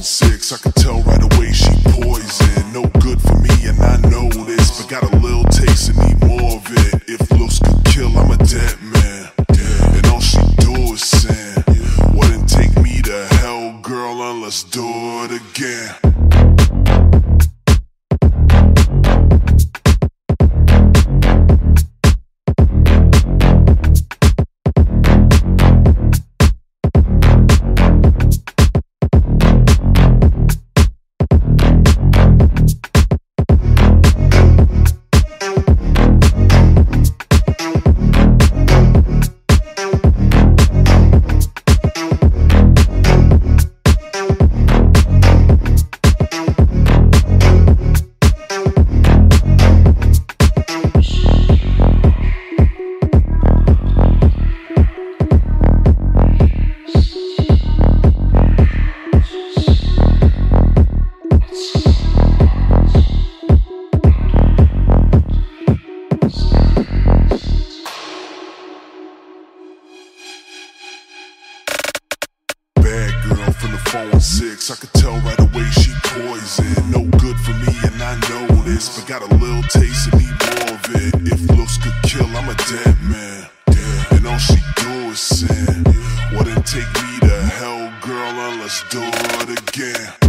6, I can tell right away she poison. No good for me and I know this, but got a little taste and need more of it. If looks could kill, I'm a dead man, and all she do is sin. Wouldn't take me to hell, girl, unless do it again. From the 416, I could tell right away she poison. No good for me and I know this, but got a little taste and need more of it. If looks could kill, I'm a dead man, and all she do is sin. Wouldn't take me to hell, girl, unless do it again.